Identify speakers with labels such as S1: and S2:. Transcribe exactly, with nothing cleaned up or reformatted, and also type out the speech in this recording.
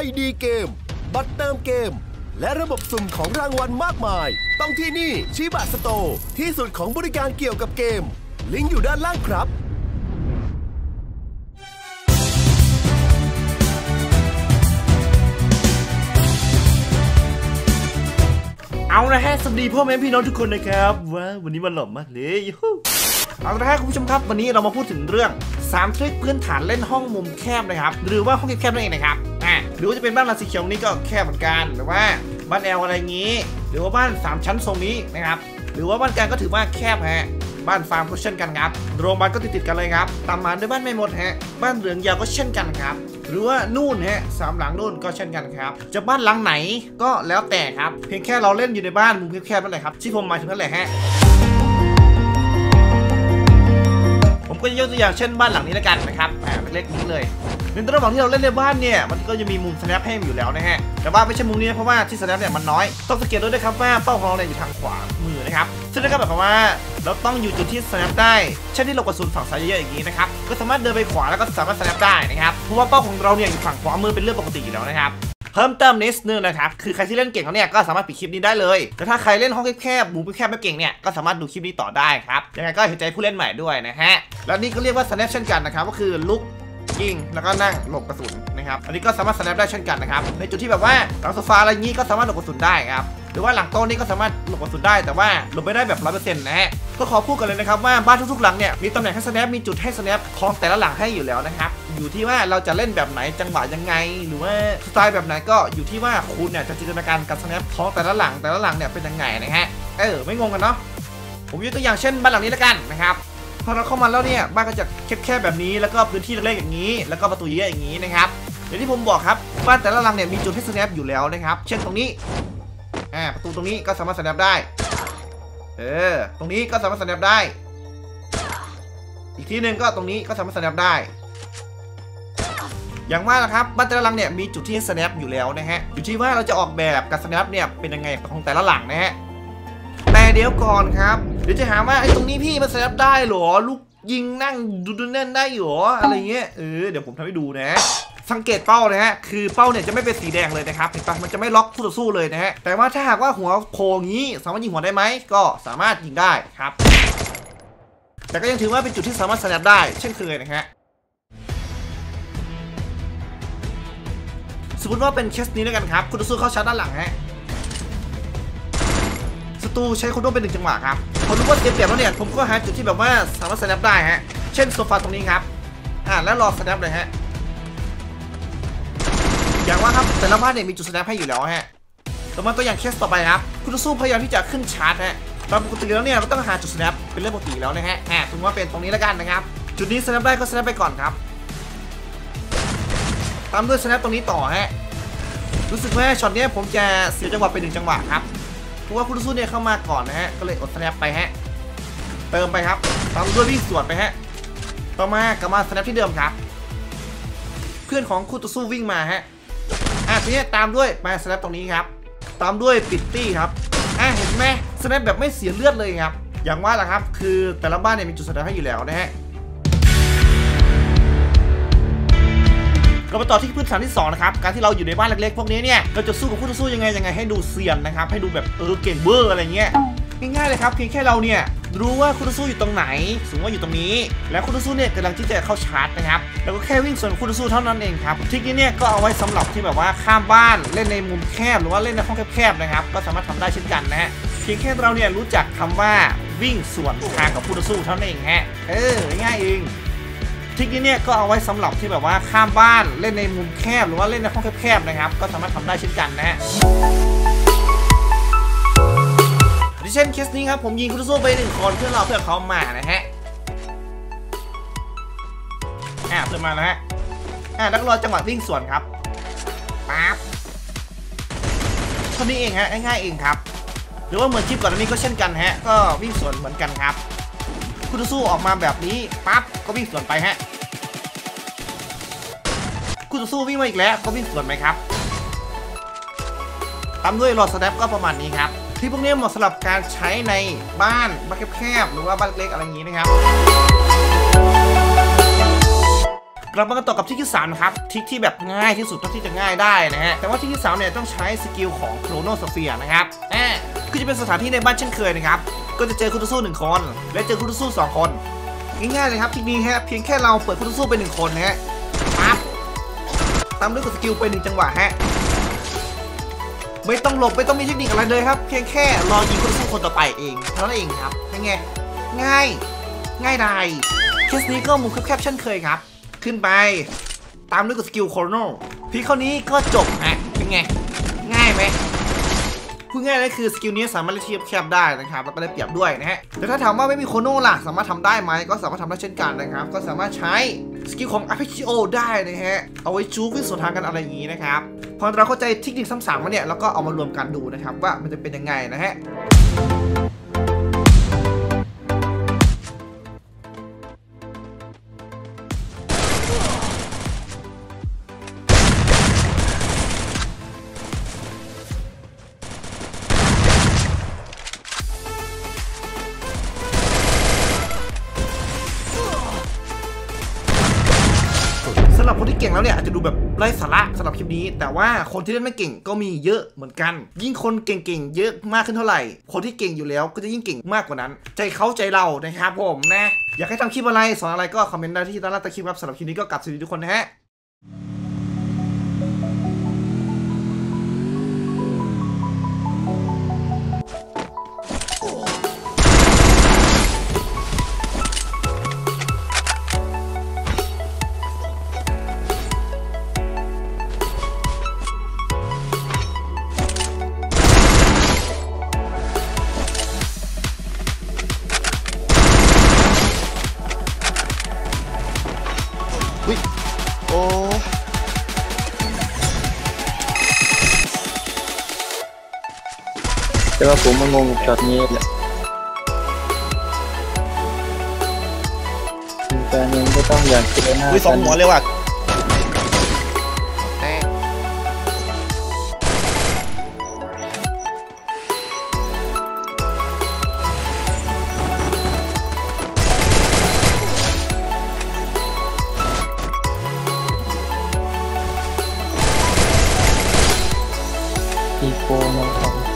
S1: ดี เกมบัตรเติมเกมและระบบสุ่มของรางวัลมากมายต้องที่นี่ชิบะสโตร์ที่สุดของบริการเกี่ยวกับเกมลิงก์อยู่ด้านล่างครับ
S2: เอาละฮะสวัสดีพ่อแม่พี่น้องทุกคนนะครับว้าวันนี้มันหล่อมากเลยยูฮูเอาละฮะคุณผู้ชมครับวันนี้เรามาพูดถึงเรื่องสามทริคพื้นฐานเล่นห้องมุมแคบนะครับหรือว่าห้องแคบๆนั่นเองนะครับอ่าหรือว่าจะเป็นบ้านราสีเขียวนี้ก็แคบเหมือนกันหรือว่าบ้านแอลอะไรงี้หรือว่าบ้านสามชั้นทรงนี้นะครับหรือว่าบ้านกลางก็ถือว่าแคบฮะบ้านฟาร์มก็เช่นกันครับโรงพยาบาลก็ติดๆกันเลยครับตามมาด้วยบ้านไม่หมดฮะบ้านเหลืองยาวก็เช่นกันครับหรือว่านู่นฮะสามหลังนู่นก็เช่นกันครับจะบ้านหลังไหนก็แล้วแต่ครับเพียงแค่เราเล่นอยู่ในบ้านมุมแคบๆนั่นแหละครับที่ผมหมายถึงนั่นแหละฮะผมก็จะยกตัวอย่างเช่นบ้านหลังนี้แล้วกันนะครับอ่าเล็กๆนี้เลยในระหว่างที่เราเล่นในบ้านเนี่ยมันก็จะมีมุม snap ให้อยู่แล้วนะฮะแต่ว่าไม่ใช่มุมนี้เพราะว่าที่ snap เนี่ยมันน้อยต้องสังเกตด้วยนะครับว่าเป้าของเราเนี่ยอยู่ทางขวามือนะครับซึ่งนั่นก็หมายความว่าเราต้องอยู่จุดที่ snap ได้เช่นที่เรากระสุนฝั่งซ้ายเยอะๆอย่างนี้นะครับก็สามารถเดินไปขวาแล้วก็สามารถ snap ได้นะครับเพราะว่าเป้าของเราเนี่ยอยู่ฝั่งขวามือเป็นเรื่องปกติอยู่แล้วนะครับเพิ่มเติมนิดนึงนะครับคือใครที่เล่นเก่งเขาเนี่ยก็สามารถปิดคลิปนี้ได้เลยแต่ถ้าใครเล่นห้องแคบๆมุมแคบไม่เก่งเนี่ยก็สามารถดูคลิปนี้ต่อได้ครับยังไงก็เห็นใจผู้เล่นใหม่ด้วยนะฮะแล้วนี่ก็เรียกว่า snap เช่นกันนะครับก็คือลุกยิงแล้วก็นั่งหลบกระสุนนะครับอันนี้ก็สามารถ snap ได้เช่นกันนะครับในจุดที่แบบว่าหลังโซฟาอะไรงี้ก็สามารถหลบกระสุนได้ครับหรือว่าหลังโต๊ะนี้ก็สามารถหลบกระสุนได้แต่ว่าหลบไม่ได้แบบ ร้อยเปอร์เซ็นต์ นะฮะก็ขอพูดกันเลยนะครับว่าบ้านทุกๆหลังเนี่ยมีตำแหน่งให้ snap มีจุดให้ snap ของแต่ละหลังให้อยู่แล้วนะครับอยู่ที่ว่าเราจะเล่นแบบไหนจังหวะยังไงหรือว่าสไตล์แบบไหนก็อยู่ที่ว่าคุณเนี่ยจะจินตนาการกับ snap ของแต่ละหลังแต่ละหลังเนี่ยเป็นยังไงนะฮะเออไม่งงกันเนาะผมยกตัวอย่างเช่นบ้านหลังนี้แล้วกันนะครับพอเราเข้ามาแล้วเนี่ยบ้านก็จะแคบๆแบบนี้แล้วก็พื้นที่เล็กๆอย่างนี้แล้วก็ประตูเยอะอย่างนี้นะครับอย่างที่ผมบอกครับบ้านแต่ละหลังเนี่ยมีจุดให้ snap อยู่แล้วนะครับเช่นตรงนี้อ่าประตูตรงนี้ก็สามารถ snap ได้เออตรงนี้ก็สามารถ snap ได้อีกทีหนึ่งก็ตรงนี้ก็สามารถ snap ได้อย่างว่านะครับบ้านแต่ละหลังเนี่ยมีจุดที่ snap อยู่แล้วนะฮะอยู่ที่ว่าเราจะออกแบบการ snap เนี่ยเป็นยังไงของแต่ละหลังนะฮะแต่เดี๋ยวก่อนครับเดี๋ยวจะหาว่าไอ้ตรงนี้พี่มัน snap ได้หรอลูกยิงนั่งดูดูแน่นได้หรออะไรเงี้ยเออเดี๋ยวผมทำให้ดูนะสังเกตเป้านะฮะคือเป้าเนี่ยจะไม่เป็นสีแดงเลยนะครับเห็นปะมันจะไม่ล็อกคู่ต่อสู้เลยนะฮะแต่ว่าถ้าหากว่าหัวโผล่งี้สามารถยิงหัวได้ไหมก็สามารถยิงได้ครับแต่ก็ยังถือว่าเป็นจุดที่สามารถ snap ได้เช่นเคยนะฮะสมมติว่าเป็นเคสนี้ด้วยกันครับคู่ต่อสู้เข้าชาร์จด้านหลังฮะศัตรูใช้คนร่วมเป็นหนึ่งจังหวะครับพอรู้ว่าเสียเปรียบแล้วเนี่ยผมก็หาจุดที่แบบว่าสามารถ snap ได้ฮะเช่นโซฟาตรงนี้ครับอ่าแล้วรอ snap เลยฮะอย่างว่าครับแต่ละบ้านเนี่ยมีจุด snap ให้อยู่แล้วฮะต่อมาตัวอย่างเคสต่อไปครับคุณสู้พยายามที่จะขึ้นชาร์จฮะตามปกติแล้วเนี่ยเราต้องหาจุด snap เป็นเรื่องปกติแล้วนะฮะอ่าสมมติว่าเป็นตรงนี้แล้วกันนะครับจุดนี้ snap ได้ก็ snap ไปก่อนครับตามด้วย snap ตรงนี้ต่อฮะรู้สึกว่าช็อตนี้ผมจะเสียจังหวะไปหนึ่งจังหวะครับเพราะว่าคุณสู้เนี่ยเข้ามาก่อนนะฮะก็เลยอด snap ไปฮะเติมไปครับตามด้วยวิ่งสวนไปฮะต่อมากลับมา snap ที่เดิมครับเพื่อนของคู่ต่อสู้วิ่งมาฮะอ่ะทีนี้ตามด้วยมา snap ตรงนี้ครับตามด้วยปิดตี้ครับอ่ะเห็นไหม snap แบบไม่เสียเลือดเลยครับอย่างว่าแหละครับคือแต่ละบ้านเนี่ยมีจุด snap ให้อยู่แล้วนะฮะเราไปต่อที่พื้นฐานที่สองนะครับการที่เราอยู่ในบ้านเล็กๆพวกนี้เนี่ยเราจะสู้กับคู่ต่อสู้ยังไงยังไงให้ดูเซียนนะครับให้ดูแบบเออเก่งเบอร์อะไรเงี้ยง่ายๆเลยครับเพียงแค่เราเนี่ยรู้ว่าคู่ต่อสู้อยู่ตรงไหนสมมติว่าอยู่ตรงนี้แล้วคู่ต่อสู้เนี่ยกำลังที่จะเข้าชาร์จนะครับแล้วก็แค่วิ่งส่วนคู่ต่อสู้เท่านั้นเองครับทริคนี้เนี่ยก็เอาไว้สำหรับที่แบบว่าข้ามบ้านเล่นในมุมแคบหรือว่าเล่นในห้องแคบๆนะครับก็สามารถทำได้เช่นกันนะฮะเพียงแค่เราเนี่ยรู้จักคำว่าวิ่งสวนทางกับคู่ต่อสู้เท่านั้นเองฮะเออง่ายเองทริคนี้เนี่ยก็เอาไว้สำหรับที่แบบว่าข้ามบ้านเล่นในมุมแคบหรือว่าเล่นในห้องแคบๆนะครับก็สามารถทำได้เช่นกันนะฮะเช่นเคสนี้ครับผมยิงคู่ต่อสู้ไปหนึ่งคนเพื่อเราเพื่อเขามานะฮะอ่าเพื่อมานะฮะอ่าแล้วก็รอจังหวะวิ่งสวนครับปั๊บเท่านี้เองฮะง่ายๆเองครับหรือว่าเหมือนคลิปก่อนอันนี้ก็เช่นกันฮะก็วิ่งสวนเหมือนกันครับคู่ต่อสู้ออกมาแบบนี้ปั๊บก็วิ่งสวนไปฮะคู่ต่อสู้วิ่งมาอีกแล้วก็วิ่งสวนไปครับตามด้วยรอสแนปก็ประมาณนี้ครับที่พวกนี้เหมาะสำหรับการใช้ในบ้านบ้านแคบๆหรือว่าบ้านเล็กๆอะไรอย่างนี้นะครับกลับมากันต่อกับทริคที่สามนะครับทริคที่แบบง่ายที่สุดเท่าที่จะง่ายได้นะฮะแต่ว่าทริคที่สามเนี่ยต้องใช้สกิลของโครโนสเฟียร์นะครับอ่าคือจะเป็นสถานที่ในบ้านเช่นเคยนะครับก็จะเจอคู่ต่อสู้หนึ่งคนและเจอคู่ต่อสู้สองคนง่ายๆเลยครับทริคนี้ฮะเพียงแค่เราเปิดคู่ต่อสู้ไปหนึ่งคนนะฮะปั๊บตามด้วยกดสกิลไปหนึ่งจังหวะฮะไม่ต้องหลบไม่ต้องมีเทคนิคอะไรเลยครับเพียงแค่รอยิงคู่ต่อสู้คนต่อไปเองเท่านั้นเองครับเป็นไงง่ายง่ายดายเคสนี้ก็มุมแคบๆเช่นเคยครับขึ้นไปตามด้วยกับสกิลโคโรโนพีคราวนี้ก็จบฮะเป็นไงง่ายไหมพูดง่ายเลยคือสกิลนี้สามารถเล่นเทียบแคบได้นะครับแล้วก็ได้เปรียบด้วยนะฮะแต่ถ้าถามว่าไม่มีโคโรโนล่ะสามารถทำได้ไหมก็สามารถทำได้เช่นกันนะครับก็สามารถใช้สกิลของ อาร์ พี จี โอ ได้นะฮะเอาไว้จู๊วิ่งสวนทางกันอะไรอย่างนี้นะครับพอเราเข้าใจเทคนิคซ้ำๆมาเนี่ยแล้วก็เอามารวมกันดูนะครับว่ามันจะเป็นยังไงนะฮะสำหรับคนที่เก่งแล้วเนี่ยอาจจะดูแบบไร้สาระสำหรับคลิปนี้แต่ว่าคนที่เล่นไม่เก่งก็มีเยอะเหมือนกันยิ่งคนเก่งๆเยอะมากขึ้นเท่าไหร่คนที่เก่งอยู่แล้วก็จะยิ่งเก่งมากกว่านั้นใจเขาใจเรานะครับผมนะอยากให้ทำคลิปอะไรสอนอะไรก็คอมเมนต์ได้ที่ใต้ล่างใต้คลิปครับสำหรับคลิปนี้ก็กลับสวัสดีทุกคนนะฮะ
S3: โอ้แต่ว่าผมมางงกับช็อตนี้แหละแต่ยังก็ต้องอยากเจอหน้ากัน
S2: สองหัวเลยว่ะ
S3: อีโคมาของ